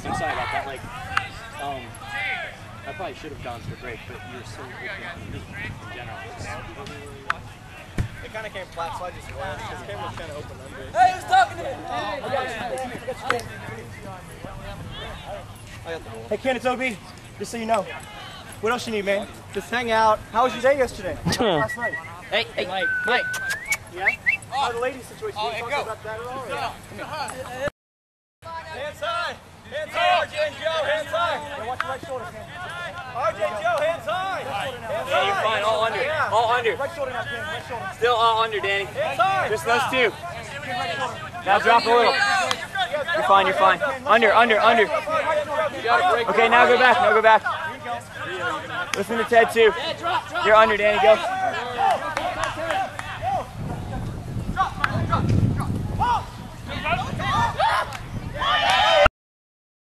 I'm sorry about that. Like, I probably should have gone to the break, but you were so open in general. It kind of came flat, so I just went. His camera was kind of open under it. Hey, who's talking to me? Hey, Ken, it's OB. Just so you know. What else you need, man? Just hang out. How was your day yesterday? Last night? Hey, Mike. Yeah? Oh, the lady situation. You talk about that at all? Yeah. Hands high! Hands high, RJ and Joe! Hands high! Watch your right shoulder, Ken. RJ and Joe, hands high! Yeah, you're fine. All under. Yeah. All under. Right shoulder now, Ken. Right shoulder. Still all under, Danny. Hands high! Just those two. Now drop a little. You're fine, you're fine. Under. Okay, now go back, Listen to Ted too. You're under, Danny, go.